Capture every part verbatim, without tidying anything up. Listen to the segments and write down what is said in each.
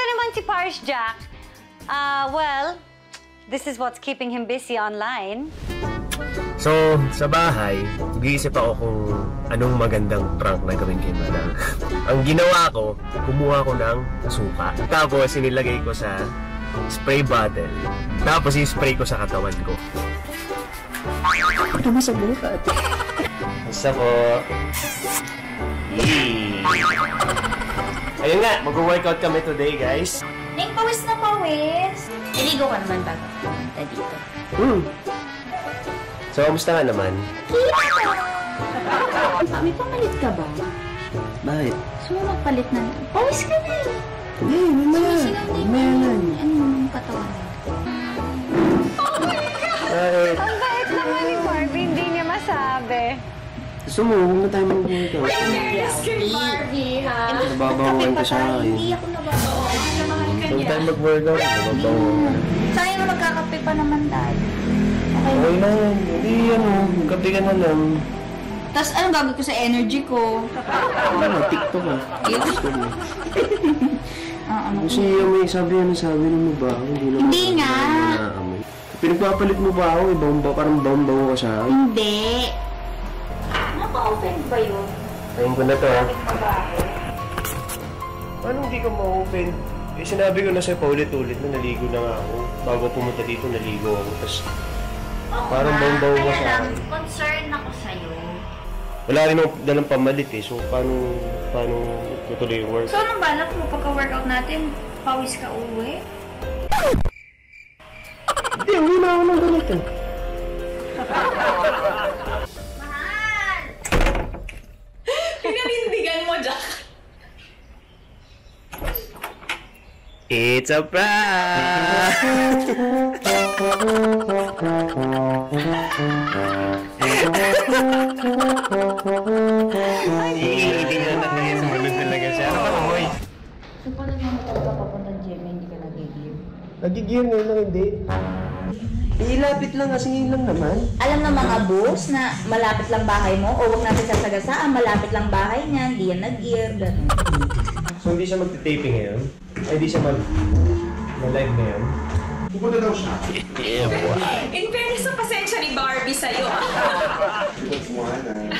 naman si Parish Jack, uh, well, this is what's keeping him busy online. So, sa bahay, nag-iisip ako kung anong magandang prank na gawin kay Manang. Ang ginawa ko, kumuha ko ng suka. Tapos, sinilagay ko sa spray bottle. Tapos, i-spray ko sa katawan ko. Ito mo sa buhat. Basta po. Yee! Ayun nga, mag-workout kami today, guys. Ning, pawis na pawis. Iligo ka naman bago pumunta dito. Hmm. So, kamusta ka naman? Kita! May pamalit ka ba? Bakit? Gusto mo magpalit na? Pawis ka na eh. Hindi, mamaya. Mamaya lang. Ano yung katawan mo? Oh my God! Bakit? Ang bait naman ni Barbie, hindi niya masabi. Gusto mo, huwag na tayo mag-workout. Yes, kay Barbie, ha? Nababawan ka sa akin. Hindi ako nababawan. Namahal ka Huwag niya. tayo mag-workout. Nababawan. Sayang na magkakape pa naman tayo. Okay na yan. Hindi, ano, kape ka na lang. Tapos anong gagawin ko sa energy ko? Ano, TikTok ah. Gusto mo. Ah, ano? Kasi may sabi ano, sabi mo ba? Hindi, naman Hindi nga. Nakaamoy. Pinagpapalit mo ba ako? Ibang ba? Parang bawang-bawo ka sa akin. Hindi. Naka-open ba yun? Ayun ko na to ah. Mabaho. Paano hindi ka ma-open? Eh, sinabi ko na sa'yo paulit-ulit na naligo na nga ako. Bago pumunta dito, naligo ako. Tapos, Oo parang nga, bawang-bawo ka kaya sa lang, akin. concern ako sa'yo. Wala rin ako dalang pamalit eh. So, paano, paano tutuloy yung work? So, anong balak mo pagka-workout natin? Pawis ka uwi? Hindi, uwi na ako ng ganito. Mahal! Pinanindigan mo, Jack. It's a prank! Hindi na natin sumunod talaga siya. Ano ka, Moy? So, paano naman talaga papuntang G M A, hindi ka nag-gear? Nag-gear ngayon lang hindi. Ilapit lang kasi ngayon lang naman. Alam ng mga boss na malapit lang bahay mo o huwag natin sasagasaan, malapit lang bahay niya, hindi yan nag-gear, gano'n. So hindi siya magti-taping ngayon? Ay, hindi siya mag... mag-live ngayon? Pupunta daw siya. Yeah, boy. In fairness sa pasensya ni Barbie sa'yo. That's one.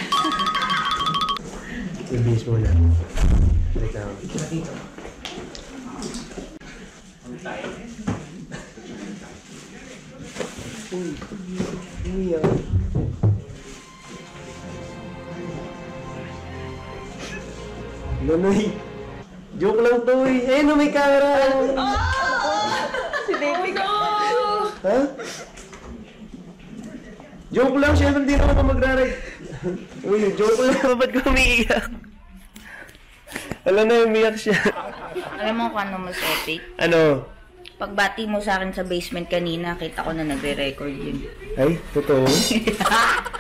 Ibis mo na. Wait lang. Uy, uy ah. Nonoy. Joke lang to eh. Eh, no, may camera. Oh! Si Baby ko. Ha? Joke lang, syempre hindi naman ako magra-ride. Uy, joke lang. Ba't ko umiiyak? Alam na, umiyak siya. Alam mo kung ano mas epic? Ano? Pagbati mo sa akin sa basement kanina, kita ko na nagre-record yun. Ay, totoo? Ha?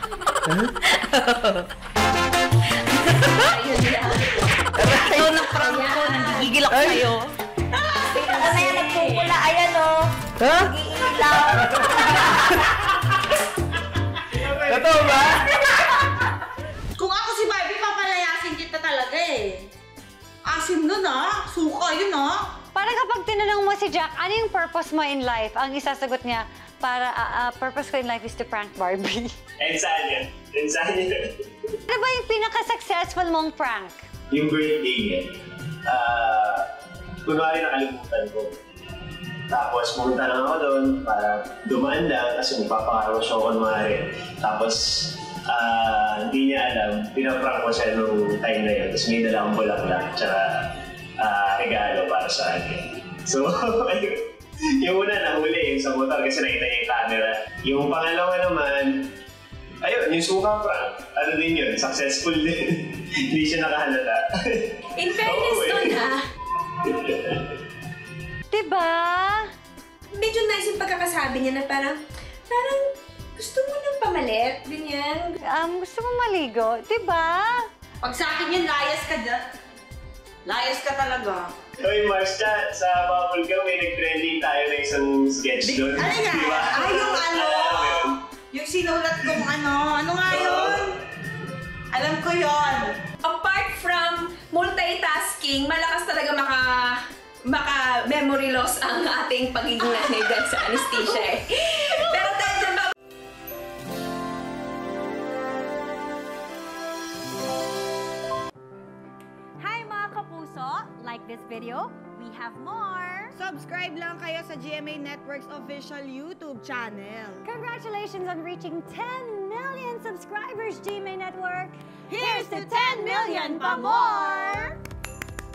Ito na prank ko, nagigigil ako sa'yo. Ano na yan, nagpupula, ayan o. Ha? Nag-iilaw. Totoo ba? Kung ako si Barbie, papalayasin kita talaga eh. Asim nun ah. Suka yun ah. Parang kapag tinanong mo si Jack, ano yung purpose mo in life? Ang isasagot niya, para uh, uh, purpose ko in life is to prank Barbie. Ensan yan. Ensan yan. Ano ba yung pinaka-successful mong prank? Yung birthday niya. Ah, kunwari nakalimutan ko. Tapos pumunta lang ako doon para dumaan lang kasi magpapakaraw siya ako kunwari. Tapos ah, hindi niya alam, pinaprank ko siya nung time na yun. Tapos may dala akong bulaklak tsaka uh, regalo para sa akin. So, yung una nahuli yung sa motor kasi nakita niya yung camera. Yung pangalawa naman, ayun, yung suka prank. Ano din yun, successful din. Hindi siya nakahalata. In fairness doon ha. Diba? Medyo nice yung pagkakasabi niya na parang, parang gusto mo nang pamalit, ganyan. Um, gusto mo maligo? Diba? Pag sa akin yun, layas ka dyan. Layas ka talaga. Hoy, Marsha, sa Bubble Gum, may nag-trending tayo na isang sketch doon. Ano nga? Diba? Ay, yung ano? Alam mo yun? Yung sinulat kong ano, ano nga yun? Alam ko yun. Apart from multitasking, malakas talaga maka, maka memory loss ang ating pagiging nanay dyan sa anesthesia eh. Pero tayo dyan ba? Hi mga kapuso! Like this video, we have more! Subscribe lang kayo sa G M A Network's official YouTube channel. Congratulations on reaching ten million subscribers, G M A Network! Here's to ten million pa more!